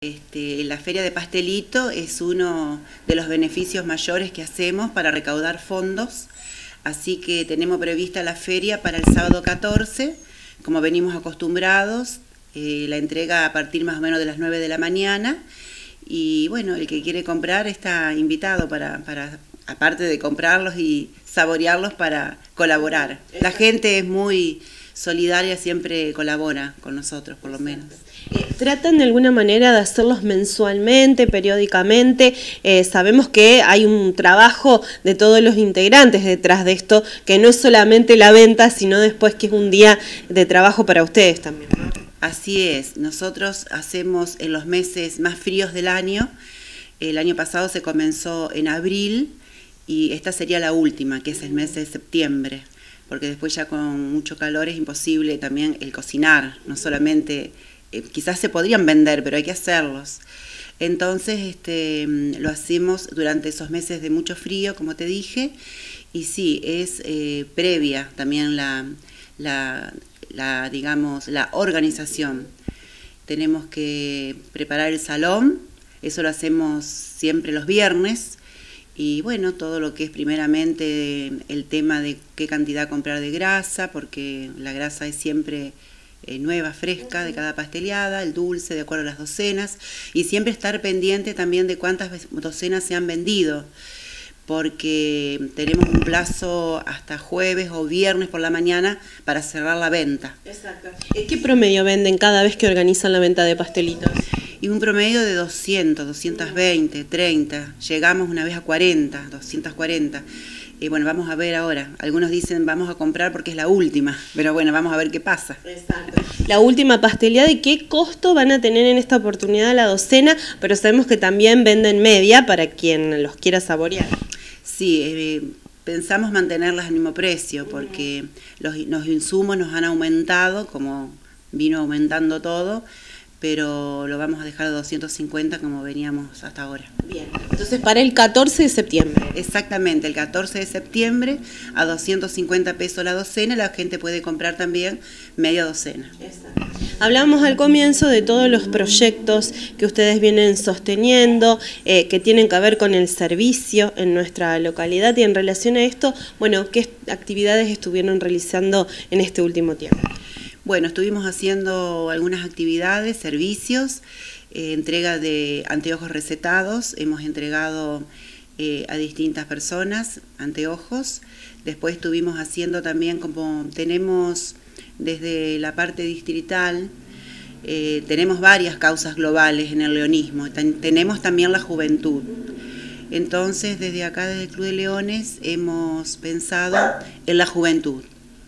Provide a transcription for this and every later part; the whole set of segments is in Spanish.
La Feria de Pastelito es uno de los beneficios mayores que hacemos para recaudar fondos, así que tenemos prevista la feria para el sábado 14, como venimos acostumbrados, la entrega a partir más o menos de las 9 de la mañana, y bueno, el que quiere comprar está invitado para aparte de comprarlos y saborearlos, para colaborar. La gente es muy solidaria, siempre colabora con nosotros, por lo menos. ¿Tratan de alguna manera de hacerlos mensualmente, periódicamente? Sabemos que hay un trabajo de todos los integrantes detrás de esto, que no es solamente la venta, sino después que es un día de trabajo para ustedes también. Así es, nosotros hacemos en los meses más fríos del año. El año pasado se comenzó en abril y esta sería la última, que es el mes de septiembre, porque después ya con mucho calor es imposible también el cocinar, no solamente... quizás se podrían vender, pero hay que hacerlos. Entonces lo hacemos durante esos meses de mucho frío, como te dije, y sí, es previa también digamos, la organización. Tenemos que preparar el salón, eso lo hacemos siempre los viernes, y bueno, todo lo que es primeramente el tema de qué cantidad comprar de grasa, porque la grasa es siempre... nueva, fresca, de cada pasteleada, el dulce de acuerdo a las docenas, y siempre estar pendiente también de cuántas docenas se han vendido, porque tenemos un plazo hasta jueves o viernes por la mañana para cerrar la venta. Exacto. ¿Qué promedio venden cada vez que organizan la venta de pastelitos? Y un promedio de 200, 220, 30, llegamos una vez a 40, 240. Bueno, vamos a ver ahora. Algunos dicen vamos a comprar porque es la última, pero bueno, vamos a ver qué pasa. Exacto. La última pasteleada, ¿y qué costo van a tener en esta oportunidad la docena? Pero sabemos que también venden media para quien los quiera saborear. Sí, pensamos mantenerlas al mismo precio porque los insumos nos han aumentado, como vino aumentando todo, pero lo vamos a dejar a 250 como veníamos hasta ahora. Bien, entonces para el 14 de septiembre. Exactamente, el 14 de septiembre a 250 pesos la docena, la gente puede comprar también media docena. Exacto. Hablábamos al comienzo de todos los proyectos que ustedes vienen sosteniendo, que tienen que ver con el servicio en nuestra localidad, y en relación a esto, bueno, ¿qué actividades estuvieron realizando en este último tiempo? Bueno, estuvimos haciendo algunas actividades, servicios, entrega de anteojos recetados, hemos entregado a distintas personas anteojos. Después estuvimos haciendo también, como tenemos desde la parte distrital, tenemos varias causas globales en el leonismo, tenemos también la juventud. Entonces, desde acá, desde el Club de Leones, hemos pensado en la juventud.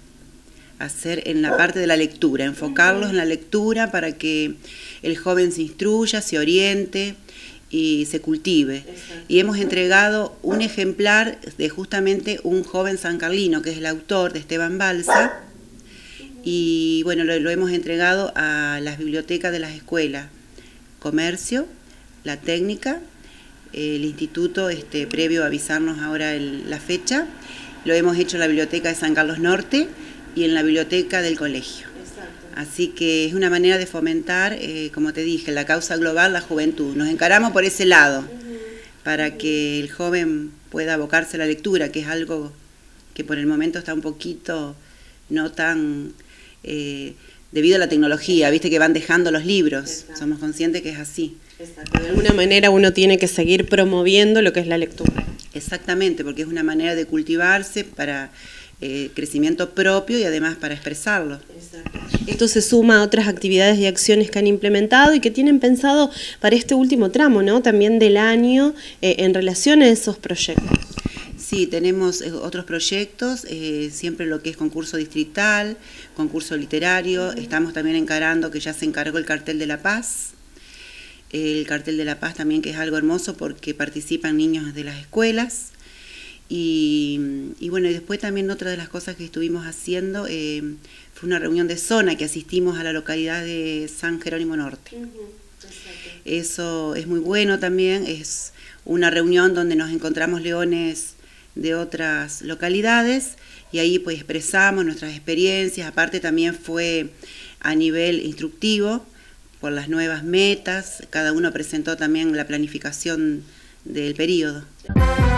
Hacer en la parte de la lectura, enfocarlos en la lectura para que el joven se instruya, se oriente y se cultive. Exacto. Y hemos entregado un ejemplar de justamente un joven sancarlino, que es el autor de Esteban Balsa, y bueno, lo hemos entregado a las bibliotecas de las escuelas, comercio, la técnica, el instituto, previo a avisarnos ahora la fecha, lo hemos hecho en la biblioteca de San Carlos Norte, y en la biblioteca del colegio. Exacto. Así que es una manera de fomentar, como te dije, la causa global, la juventud. Nos encaramos por ese lado, para que el joven pueda abocarse a la lectura, que es algo que por el momento está un poquito no tan... debido a la tecnología, viste que van dejando los libros. Exacto. Somos conscientes que es así. Exacto. De alguna manera uno tiene que seguir promoviendo lo que es la lectura. Exactamente, porque es una manera de cultivarse para... crecimiento propio y además para expresarlo. Exacto. Esto se suma a otras actividades y acciones que han implementado y que tienen pensado para este último tramo, ¿no? También del año, en relación a esos proyectos. Sí, tenemos otros proyectos, siempre lo que es concurso distrital, concurso literario, estamos también encarando, que ya se encargó el Cartel de la Paz. El Cartel de la Paz también, que es algo hermoso porque participan niños de las escuelas. Y bueno, y después también otra de las cosas que estuvimos haciendo fue una reunión de zona que asistimos a la localidad de San Jerónimo Norte. Eso es muy bueno también, es una reunión donde nos encontramos leones de otras localidades y ahí pues expresamos nuestras experiencias. Aparte también fue a nivel instructivo por las nuevas metas. Cada uno presentó también la planificación del periodo.